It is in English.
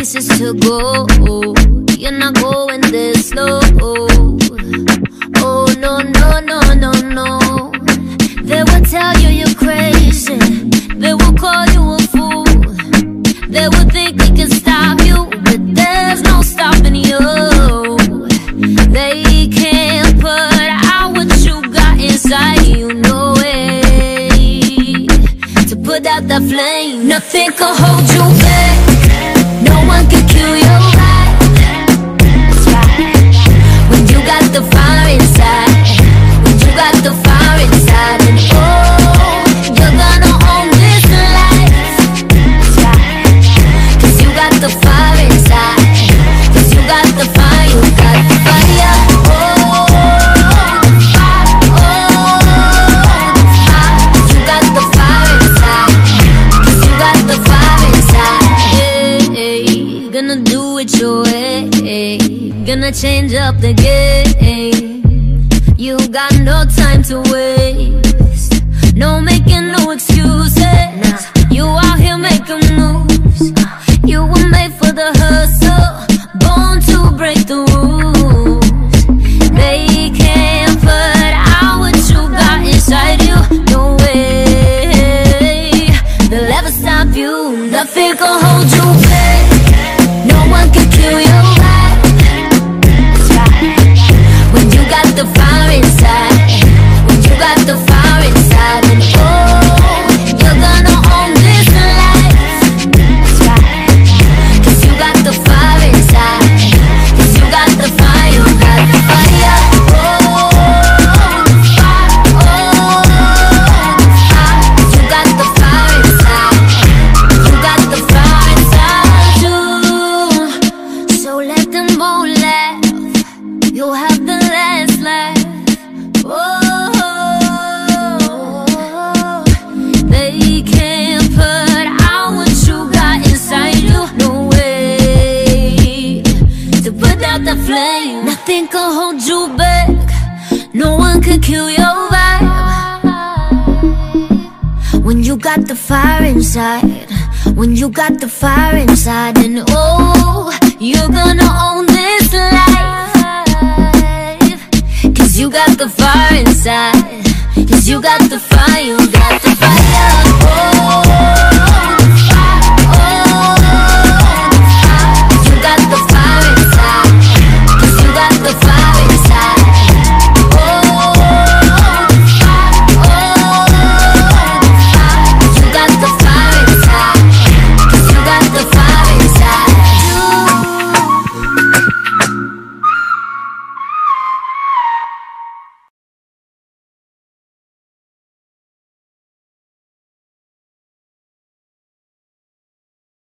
places to go. You're not going this slow. Oh no, no, no, no, no. They will tell you you're crazy. They will call you a fool. They will think they can stop you, but there's no stopping you. They can't put out what you got inside you, no way to put out that flame. Nothing can hold you back. No one can kill your vibe. That's right. When you got the fire inside, when you got the fire inside, and oh, you're gonna own this life. That's right. 'Cause you got the fire inside. 'Cause you got the fire, you got the fire. Oh, the fire, oh, the fire. You got the fire inside. 'Cause you got the fire inside. Hey, gonna do it your way. Gonna change up the game. You got no time to waste. No making no excuses. You out here making moves. You were made for the hustle, born to break the rules. They can't put out what you got inside you, no way they'll ever stop you. Nothing can hold you back. No one can kill your vibe. That's right. When you got the fire inside, when you got the fire inside, and oh, you're gonna own this life. That's right. 'Cause you got the fire inside. 'Cause you got the fire, you got the fire. Oh, the fire, oh, the fire. You got the fire inside. You got the fire inside you. So let them all laugh. You'll have the last laugh. Oh, they can't put out what you got inside you, no way to put out the flame. Nothing can hold you back. No one can kill your vibe. When you got the fire inside, when you got the fire inside, and oh, you're gonna own this life. 'Cause you got the fire inside. 'Cause you got the fire.